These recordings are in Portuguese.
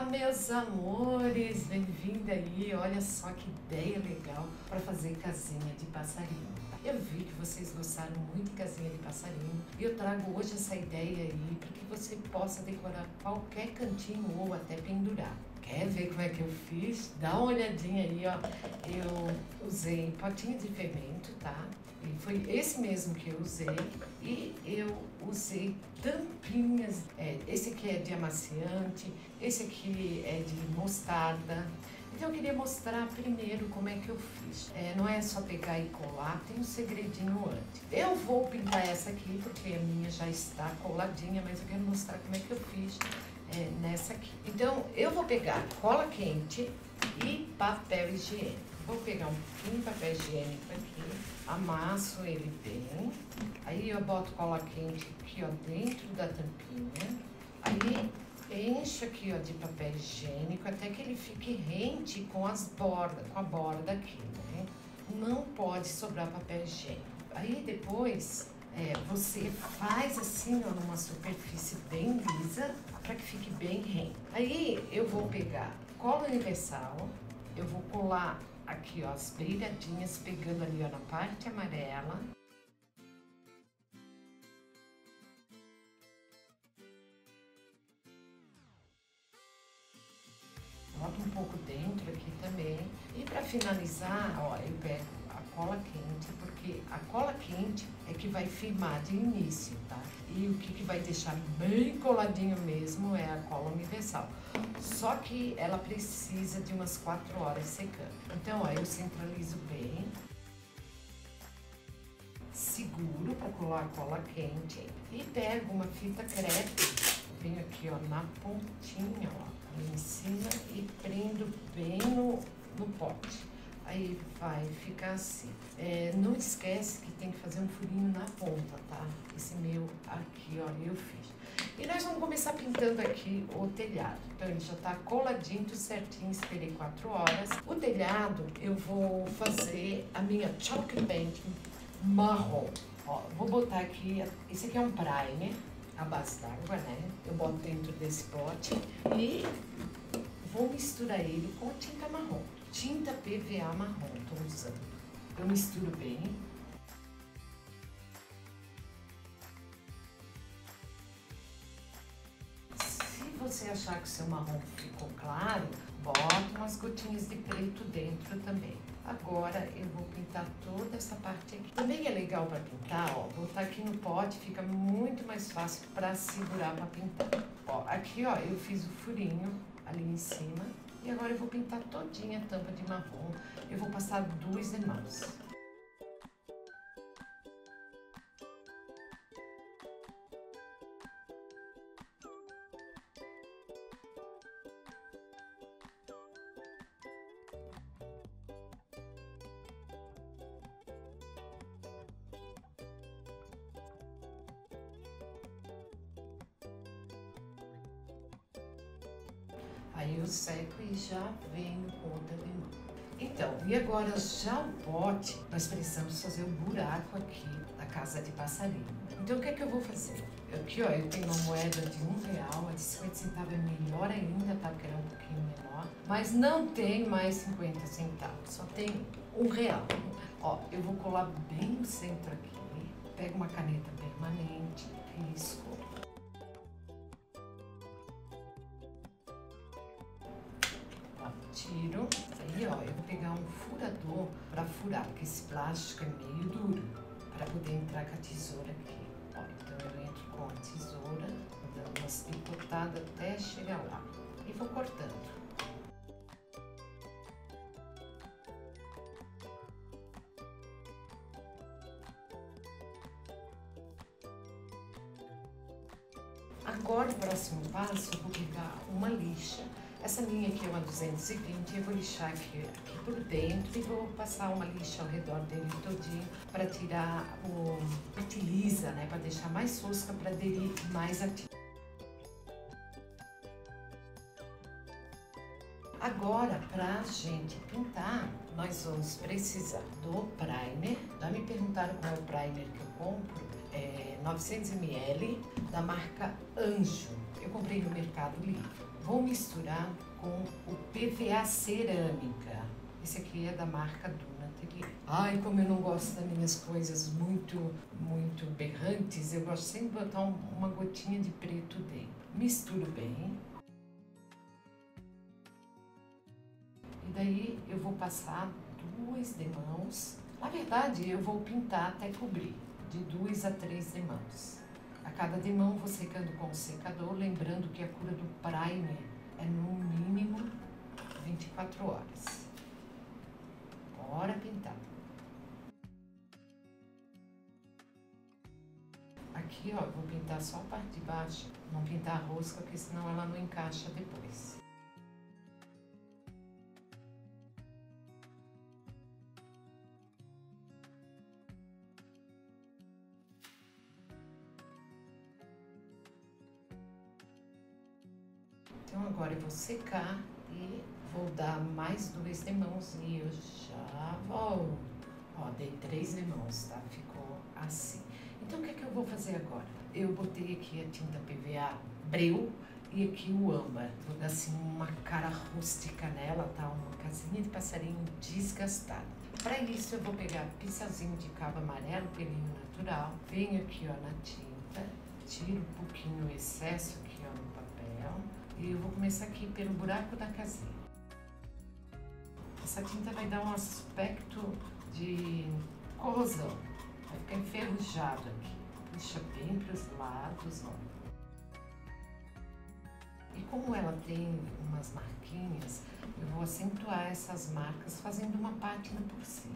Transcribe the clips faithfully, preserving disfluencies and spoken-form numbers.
Olá, meus amores, bem-vindo aí. Olha só que ideia legal para fazer casinha de passarinho. Eu vi que vocês gostaram muito de casinha de passarinho e eu trago hoje essa ideia aí para que você possa decorar qualquer cantinho ou até pendurar. Quer ver como é que eu fiz? Dá uma olhadinha aí, ó. Eu usei potinho de fermento, tá? E foi esse mesmo que eu usei. E eu usei tampinhas. É, esse aqui é de amaciante, esse aqui é de mostarda. Então eu queria mostrar primeiro como é que eu fiz. É, não é só pegar e colar, tem um segredinho antes. Eu vou pintar essa aqui porque a minha já está coladinha, mas eu quero mostrar como é que eu fiz é, nessa aqui. Então eu vou pegar cola quente e papel higiênico. Vou pegar um pouquinho de papel higiênico aqui, amasso ele bem, aí eu boto cola quente aqui, ó, dentro da tampinha, aí encho aqui, ó, de papel higiênico até que ele fique rente com as bordas, com a borda aqui, né? Não pode sobrar papel higiênico. Aí depois é, você faz assim, ó, numa superfície bem lisa, para que fique bem rente. Aí eu vou pegar cola universal, eu vou colar aqui, ó, as beiradinhas, pegando ali, ó, na parte amarela. Boto um pouco dentro aqui também. E para finalizar, ó, eu pego a cola quente, porque a cola quente é que vai firmar de início, tá? E o que, que vai deixar bem coladinho mesmo é a cola universal. Só que ela precisa de umas quatro horas secando. Então, ó, eu centralizo bem, seguro para colar a cola quente e pego uma fita crepe, venho aqui, ó, na pontinha, ó, ali em cima e prendo bem no, no pote. Aí vai ficar assim. É, não esquece que tem que fazer um furinho na ponta, tá? Esse meu aqui, ó, eu fiz. E nós vamos começar pintando aqui o telhado. Então ele já tá coladinho, tudo certinho, esperei quatro horas. O telhado eu vou fazer a minha chalk paint marrom. Ó, vou botar aqui, esse aqui é um primer, a base d'água, né? Eu boto dentro desse pote e vou misturar ele com tinta marrom. Tinta P V A marrom, tô usando. Eu misturo bem. Se você achar que o seu marrom ficou claro, bota umas gotinhas de preto dentro também. Agora eu vou pintar toda essa parte aqui. Também é legal para pintar, ó, botar aqui no pote fica muito mais fácil para segurar para pintar. Ó, aqui, ó, eu fiz o furinho ali em cima. E agora eu vou pintar todinha a tampa de marrom. Eu vou passar duas demãos. Aí eu seco e já venho com outra limão. Então, e agora já o pote, nós precisamos fazer um buraco aqui na casa de passarinho. Então o que é que eu vou fazer? Aqui, ó, eu tenho uma moeda de um real, a de cinquenta centavos é melhor ainda, tá? Porque ela é um pouquinho menor. Mas não tem mais cinquenta centavos, só tem um real. Ó, eu vou colar bem no centro aqui, pego uma caneta permanente, risco. Tiro, aí ó, eu vou pegar um furador para furar, porque esse plástico é meio duro, para poder entrar com a tesoura aqui. Ó, então eu entro com a tesoura, dando umas picotadas até chegar lá e vou cortando. Agora o próximo passo, eu vou pegar uma lixa. Essa minha aqui é uma duzentos e vinte, eu vou lixar aqui, aqui por dentro e vou passar uma lixa ao redor dele todinho para tirar o fertiliza, né? Para deixar mais fosca, para aderir mais a tinta. Agora, pra gente pintar, nós vamos precisar do primer. Já me perguntaram qual é o primer que eu compro. É novecentos mililitros da marca Anjo. Eu comprei no Mercado Livre. vou misturar com o P V A cerâmica. Esse aqui é da marca Duna Atelier. Ai, como eu não gosto das minhas coisas muito, muito berrantes, eu gosto sempre de botar um, uma gotinha de preto dentro. Misturo bem. E daí eu vou passar duas demãos. Na verdade, eu vou pintar até cobrir, de duas a três demãos. A cada demão vou secando com o secador, lembrando que a cura do primer é no mínimo vinte e quatro horas. Bora pintar. Aqui, ó, vou pintar só a parte de baixo, não pintar a rosca, porque senão ela não encaixa depois. Então agora eu vou secar e vou dar mais duas demãos e eu já volto. Ó, dei três demãos, tá? Ficou assim. Então o que é que eu vou fazer agora? Eu botei aqui a tinta P V A Breu e aqui o âmbar. Vou dar assim uma cara rústica nela, tá? Uma casinha de passarinho desgastada. Para isso eu vou pegar pincelzinho de cabo amarelo, pelinho natural. Venho aqui, ó, na tinta, tiro um pouquinho o excesso aqui, ó, no papel. E eu vou começar aqui pelo buraco da casinha. Essa tinta vai dar um aspecto de corrosão. Vai ficar enferrujado aqui. Puxa bem para os lados, ó. E como ela tem umas marquinhas, eu vou acentuar essas marcas fazendo uma pátina por cima.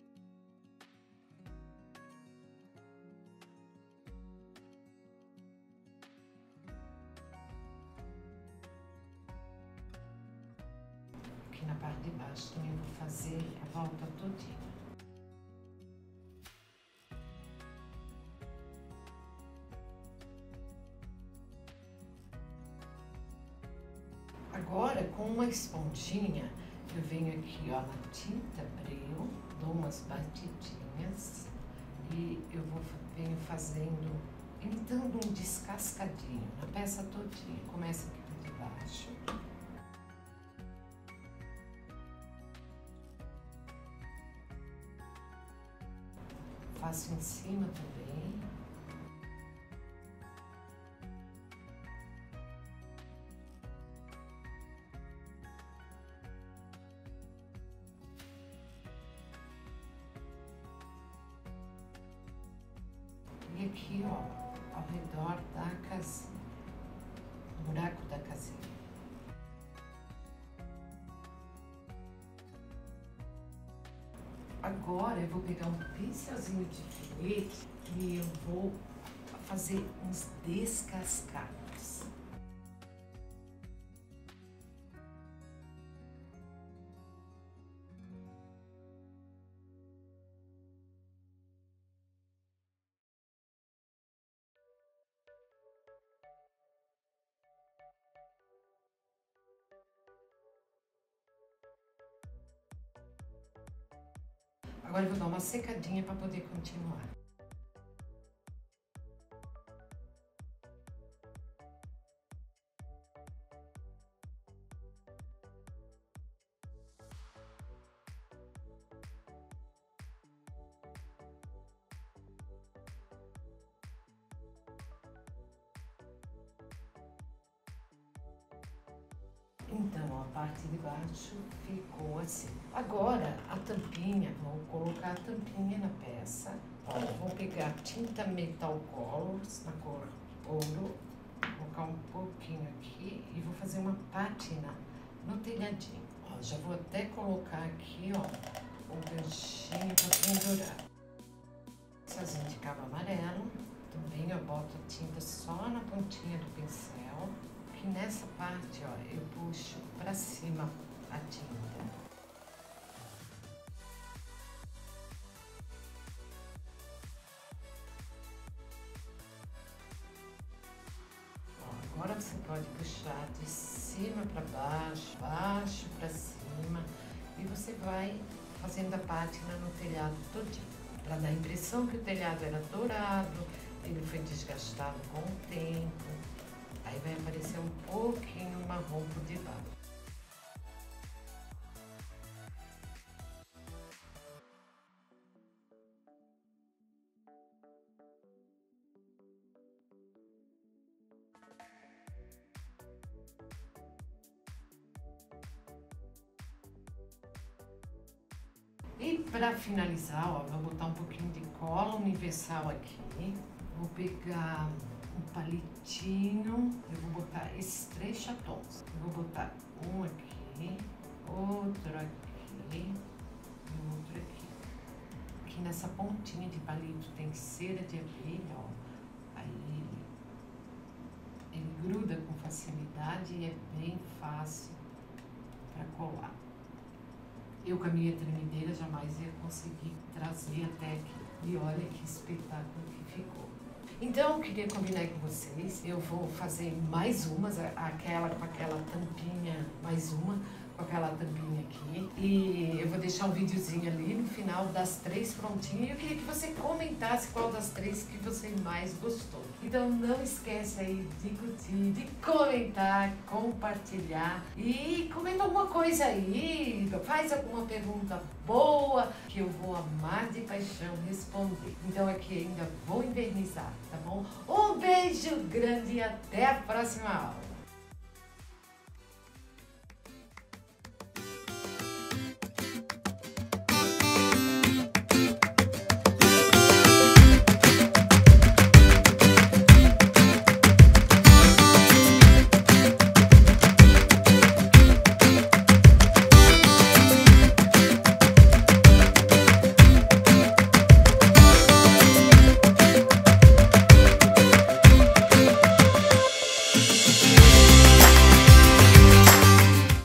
Aqui na parte de baixo também vou fazer a volta todinha. Agora, com uma esponjinha, eu venho aqui, ó, na tinta Breu, dou umas batidinhas e eu vou venho fazendo, imitando um descascadinho na peça todinha. Começa aqui por debaixo. Faço em cima também. E aqui, ó, ao redor da casinha, no buraco da casinha. Agora eu vou pegar um pincelzinho de filete e eu vou fazer uns descascados. Agora eu vou dar uma secadinha para poder continuar. Então, a parte de baixo ficou assim. Agora, a tampinha, vou colocar a tampinha na peça. Ó, vou pegar tinta Metal Colors, na cor ouro, colocar um pouquinho aqui e vou fazer uma pátina no telhadinho. Ó, já vou até colocar aqui, ó, o ganchinho para pendurar. Pincelzinho de cabo amarelo. Também eu boto a tinta só na pontinha do pincel. Que nessa parte, ó, eu puxo pra cima a tinta. Ó, agora você pode puxar de cima pra baixo, baixo pra cima, e você vai fazendo a pátina no telhado todinho. Pra dar a impressão que o telhado era dourado, ele foi desgastado com o tempo. Aí vai aparecer um pouquinho marrom por debaixo. E para finalizar, ó, vou botar um pouquinho de cola universal aqui. Vou pegar um palitinho, eu vou botar esses três chatons. Eu vou botar um aqui, outro aqui e outro aqui. Aqui nessa pontinha de palito tem cera de abelha, ó. Aí ele gruda com facilidade e é bem fácil para colar. Eu com a minha tremedeira jamais ia conseguir trazer até aqui. E olha que espetáculo que ficou. Então eu queria combinar com vocês. Eu vou fazer mais umas, aquela com aquela tampinha, mais uma com aquela tampinha aqui. E eu vou deixar um videozinho ali no final das três prontinhas. E eu queria que você comentasse qual das três que você mais gostou. Então não esquece aí de curtir, de comentar, compartilhar e comenta alguma coisa aí, faz alguma pergunta boa que eu vou amar de paixão responder. Então aqui ainda vou invernizar, tá bom? Um beijo grande e até a próxima aula!